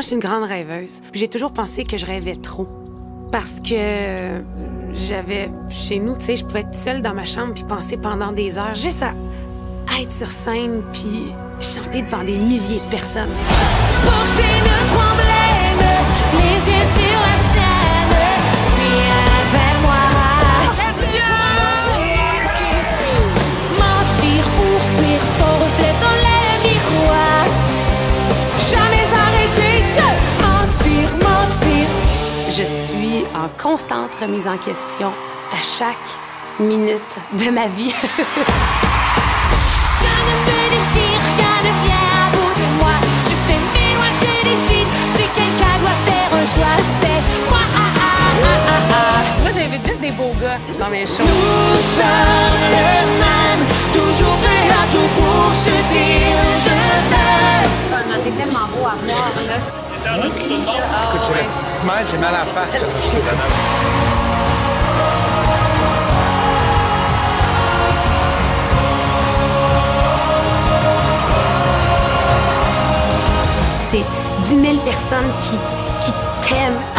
je suis une grande rêveuse. J'ai toujours pensé que je rêvais trop. Parce que j'avais, chez nous, tu sais, je pouvais être seule dans ma chambre puis penser pendant des heures, juste à être sur scène puis chanter devant des milliers de personnes. Porter notre emblème, les yeux sur la scène, viens vers moi. Mentir pour fuir son reflet dans les miroirs. Jamais arrêter de mentir, mentir. Je suis en constante remise en question à chaque minute de ma vie. Rien ne me déchire, rien ne vient à bout de moi. Je fais mes lois, je décide. Si quelqu'un doit faire un choix, c'est moi. Moi, j'invite juste des beaux gars dans mes shows. Nous sommes les mêmes, toujours prêts à tout pour se dire je t'aime. T'es tellement beau à voir, là. Écoute, je laisse mal, j'ai mal à la face. C'est 10 000 personnes qui t'aiment